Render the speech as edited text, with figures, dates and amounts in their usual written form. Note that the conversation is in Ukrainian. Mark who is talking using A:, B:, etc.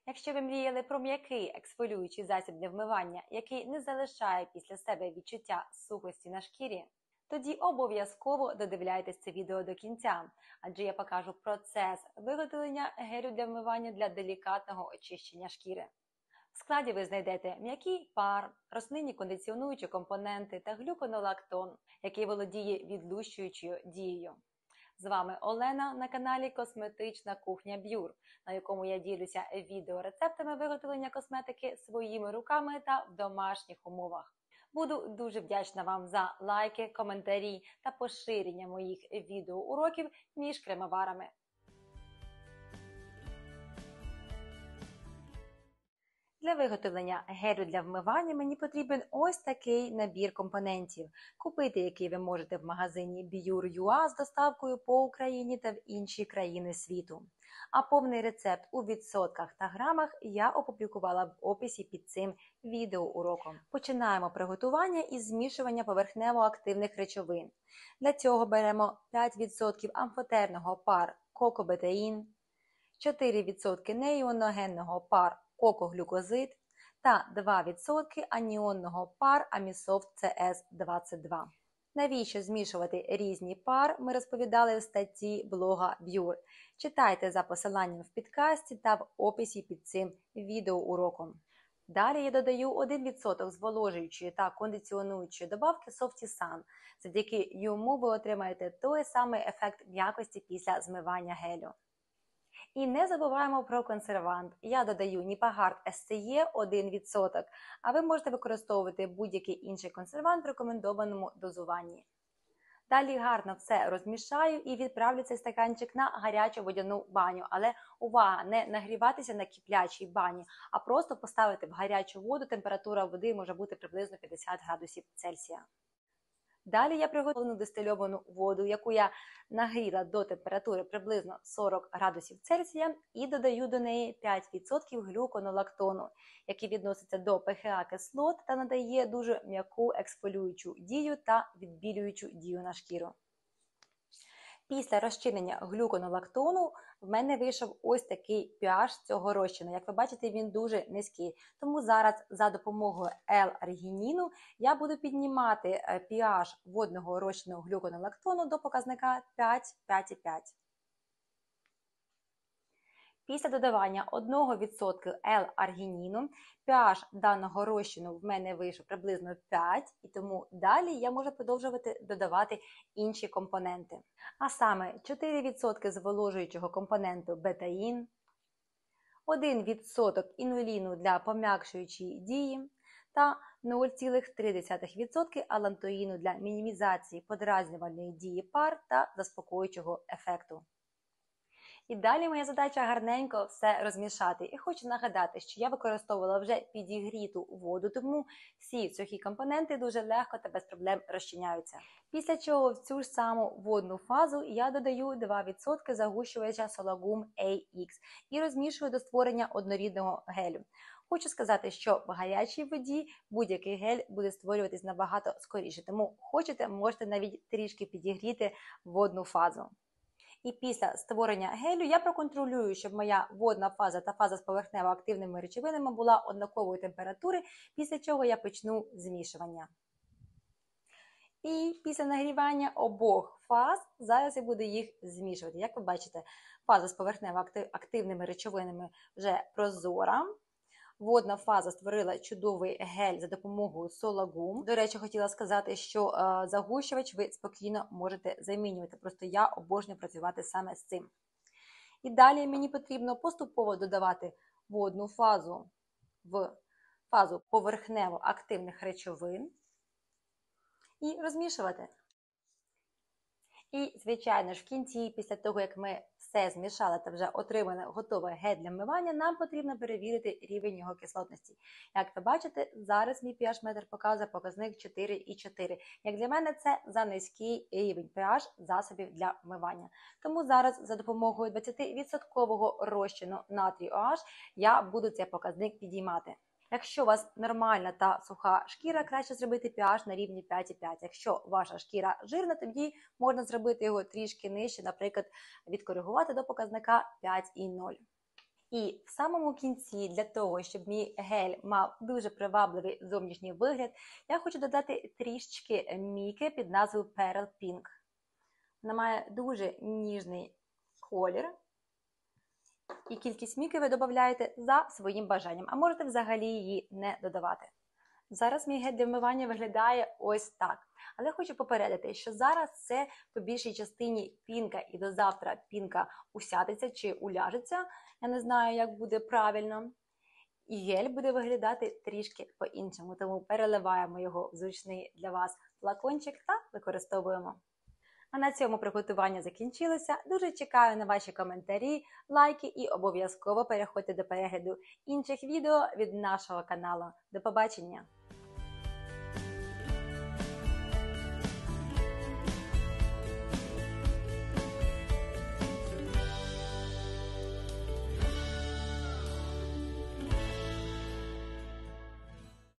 A: Якщо ви мріяли про м'який ексфоліюючий засіб для вмивання, який не залишає після себе відчуття сухості на шкірі, тоді обов'язково додивляйтесь це відео до кінця, адже я покажу процес виготовлення гелю для вмивання для делікатного очищення шкіри. В складі ви знайдете м'який пар, рослинні кондиціонуючі компоненти та глюконолактон, який володіє відлущуючою дією. З вами Олена на каналі Косметична кухня Б'юр, на якому я ділюся відеорецептами виготовлення косметики своїми руками та в домашніх умовах. Буду дуже вдячна вам за лайки, коментарі та поширення моїх відеоуроків між кремоварами. Для виготовлення гелю для вмивання мені потрібен ось такий набір компонентів, купити який ви можете в магазині Biur.ua з доставкою по Україні та в інші країни світу. А повний рецепт у відсотках та грамах я опублікувала в описі під цим відеоуроком. Починаємо приготування із змішування поверхнево-активних речовин. Для цього беремо 5% амфотерного пар кокобетаїн, 4% неіоногенного пар кокоглюкозид та 2% аніонного пар Амісофт CS22. Навіщо змішувати різні пар, ми розповідали в статті блога Б'юр. Читайте за посиланням в підкасті та в описі під цим відеоуроком. Далі я додаю 1% зволожуючої та кондиціонуючої добавки Softy Sun. Завдяки йому ви отримаєте той самий ефект м'якості після змивання гелю. І не забуваємо про консервант. Я додаю Nipaguard SCE 1%, а ви можете використовувати будь-який інший консервант в рекомендованому дозуванні. Далі гарно все розмішаю і відправлю цей стаканчик на гарячу водяну баню. Але увага, не нагріватися на киплячій бані, а просто поставити в гарячу воду, температура води може бути приблизно 50 градусів Цельсія. Далі я приготовлену дистильовану воду, яку я нагріла до температури приблизно 40 градусів Цельсія, і додаю до неї 5% глюконолактону, який відноситься до pH кислот та надає дуже м'яку ексфоліюючу дію та відбілюючу дію на шкіру. Після розчинення глюконолактону в мене вийшов ось такий pH цього розчину. Як ви бачите, він дуже низький. Тому зараз за допомогою L-аргініну я буду піднімати pH водного розчину глюконолактону до показника 5,5. Після додавання 1% L-аргініну pH даного розчину в мене вийшов приблизно 5, і тому далі я можу продовжувати додавати інші компоненти. А саме 4% зволожуючого компоненту бетаїн, 1% інуліну для пом'якшуючої дії та 0,3% алантоїну для мінімізації подразнювальної дії пар та заспокоюючого ефекту. І далі моя задача гарненько все розмішати. І хочу нагадати, що я використовувала вже підігріту воду, тому всі сухі компоненти дуже легко та без проблем розчиняються. Після чого в цю ж саму водну фазу я додаю 2% загущувача Solagum AX і розмішую до створення однорідного гелю. Хочу сказати, що в гарячій воді будь-який гель буде створюватись набагато скоріше, тому хочете, можете навіть трішки підігріти водну фазу. І після створення гелю я проконтролюю, щоб моя водна фаза та фаза з поверхнево-активними речовинами була однакової температури, після чого я почну змішування. І після нагрівання обох фаз зараз я буду їх змішувати. Як ви бачите, фаза з поверхнево-активними речовинами вже прозора. Водна фаза створила чудовий гель за допомогою Solagum. До речі, хотіла сказати, що загущувач ви спокійно можете замінювати. Просто я обожнюю працювати саме з цим. І далі мені потрібно поступово додавати водну фазу в фазу поверхнево-активних речовин і розмішувати. І, звичайно ж, в кінці, після того, як ми все змішали та вже отримали готовий гель для вмивання, нам потрібно перевірити рівень його кислотності. Як ви бачите, зараз мій pH-метр показує показник 4,4. Як для мене, це за низький рівень pH засобів для вмивання. Тому зараз за допомогою 20% розчину натрію OH я буду цей показник підіймати. Якщо у вас нормальна та суха шкіра, краще зробити pH на рівні 5,5. Якщо ваша шкіра жирна, тоді можна зробити його трішки нижче, наприклад, відкоригувати до показника 5,0. І в самому кінці, для того, щоб мій гель мав дуже привабливий зовнішній вигляд, я хочу додати трішечки міки під назвою Pearl Pink. Вона має дуже ніжний колір. І кількість міки ви додаєте за своїм бажанням, а можете взагалі її не додавати. Зараз мій гель для вмивання виглядає ось так. Але хочу попередити, що зараз це по більшій частині пінка, і до завтра пінка усядеться чи уляжеться. Я не знаю, як буде правильно. І гель буде виглядати трішки по-іншому, тому переливаємо його в зручний для вас флакончик та використовуємо. А на цьому приготування закінчилося. Дуже чекаю на ваші коментарі, лайки і обов'язково переходьте до перегляду інших відео від нашого каналу. До побачення!